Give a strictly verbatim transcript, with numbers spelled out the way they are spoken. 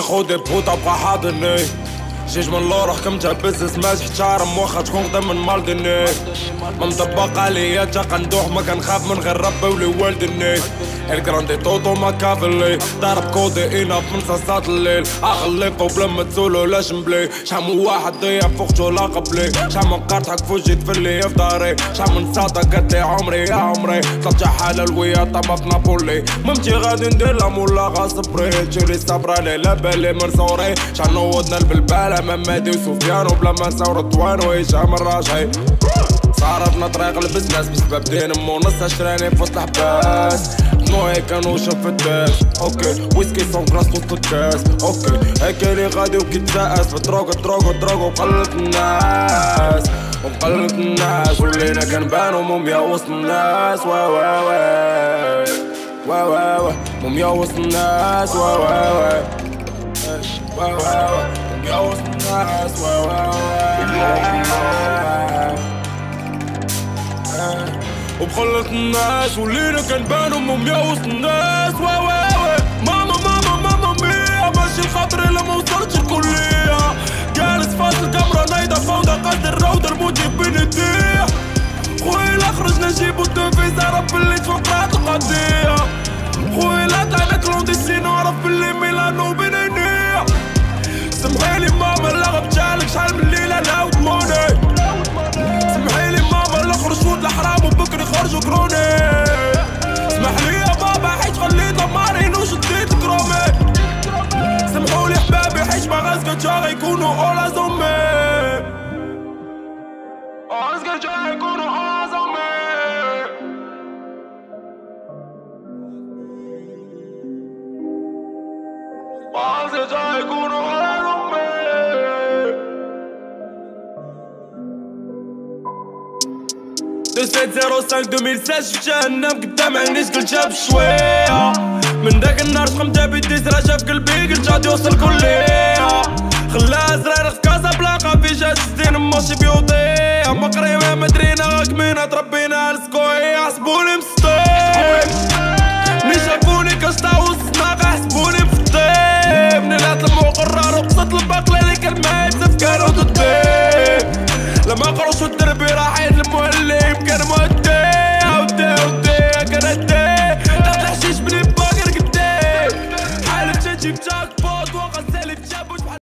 خودي بوطة بقى حاضني جيج من لورا حكمتها بزنس مازح شعرم واخا تكون قدام من مالدني ما مطبق عليا تا قندوح ما كنخاف من غير ربي ولي والدني الكراندي طوطو ما كافلي ضرب كودي انا في نصاصات الليل اغلب وبلا ما تسولو لا جنبلي شحال من واحد ضيع فوقتو لا قبلي شحال من قرطحك فوجي تفلي في داري شحال من ساطة قالتلي عمري يا عمري طلعت حالة الوياطة ما في نابولي ممتي غادي ندير لا مولا غاصبري جيري صبرا لي لا بالي مرزوري شحال نوضنا البلبالة ممادي وسفيان وبلا ما نساو رضوان وهشام الراجحي صارتنا طريق البزنس بسبب دين مو نص عشراني في وسط الحباس نوعي كانوا شاف الداس اوكي ويسكي سون كلاس وسط الكاس اوكي هيك اللي غادي وكيتساس بدروغ دروغ دروغ وقلت الناس وقلت الناس ولينا كنبانو موميا وسط الناس وا وا وا وا وا وا موميا وسط الناس وا وا وا وا وا وا موميا وسط الناس وا وا وا وبخلت الناس ولينا كنبانو موميا وسط الناس وا وا وا ماما ماما ماما ميا ماشي الخاطر الا ما وصلتش الكلية جالس فاصل الكاميرا نايضة فوضى قد الروضة الموجب بين يديه خويا لا خرجنا نجيبو الدوفيز عرف بلي تفقرات القضية خويا لا طلعنا كلونديسينو عرف بلي ميلانو بين عينيا سمحيلي ماما لا غبتالك شحال من ليلة لا ودموني سمحيلي ماما لا خرجوا الحرام وبكري خرجوا كروني سمحلي يا بابا حيت خليت ضمارين وشديت كرومي سمحولي حبابي حيت ما غازكا غيكونوا اولا زومي غازكا غيكونوا اولا زومي غازكا غيكونوا اولا زومي دو سبعة صفر خمسة ألفين وستة في جهنم قدام عينيش قلتها بشوية من داك النهار شقمتها بيدي سراجة في قلبي قلت غادي يوصل كلية خلاها زرارق في كازابلانكا في جات ستين ماشي بيوضيع مقريمة مدرينا غاكمينا تربينا على سكوية حسبوني مسطيب ملي شافوني كنشطا وسطنا غاحسبوني مفطيب مني لات المو قرار وقصت الباقلة اللي كان معايا بزاف تطبيب لما قروش الدربي راحين المعلم كان مودي ودي ودي كان ادي تحت الحشيش بلي باقر قدي حالك تجيب